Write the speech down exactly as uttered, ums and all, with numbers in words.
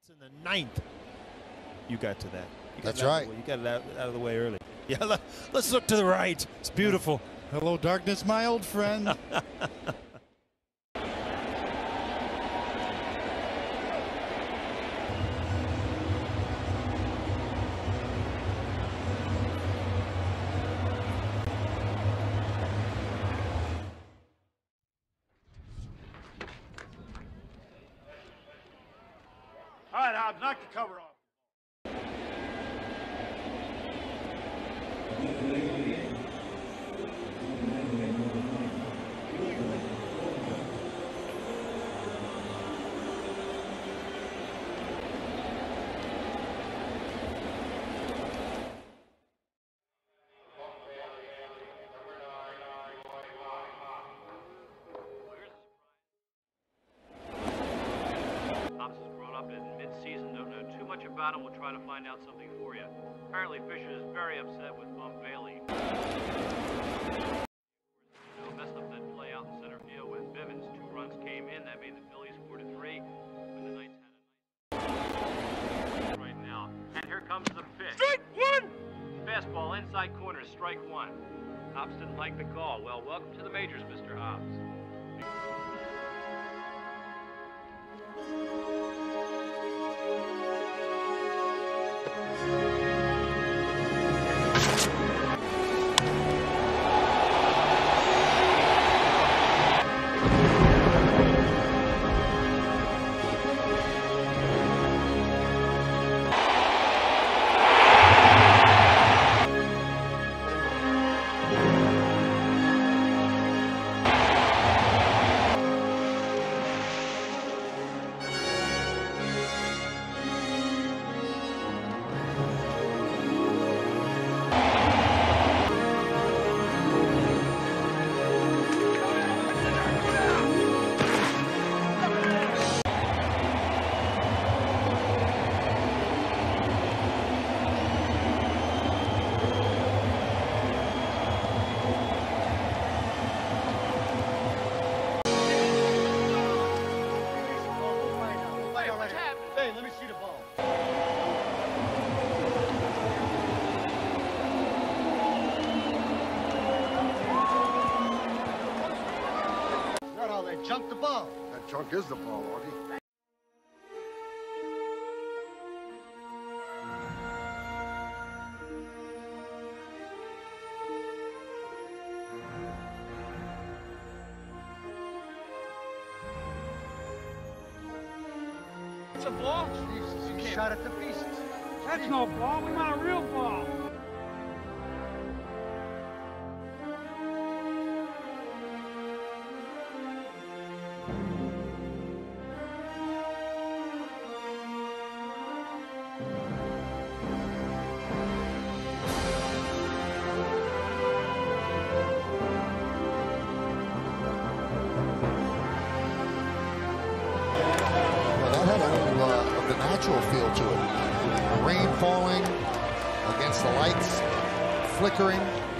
In the ninth, you got to that. You got That's that right. You got it out, out of the way early. Yeah, let, let's look to the right. It's beautiful. Hello, darkness, my old friend. All right, Hobbs, knock the cover off. About him, we'll try to find out something for you. Apparently, Fisher is very upset with Bump Bailey. So messed up that play out in center field when Bivens. Two runs came in. That made the Phillies four to three. When the Knights had a nice right now. And here comes the pitch. Strike one! Fastball inside corner, strike one. Hobbs didn't like the call. Well, welcome to the majors, Mister Hobbs. Hey, let me see the ball. Not all that junk, the ball. That junk is the ball, Augie. It's a ball? Jesus, you shot it to pieces. That's no ball. We want a real ball. The natural feel to it. Rain falling against the lights, flickering.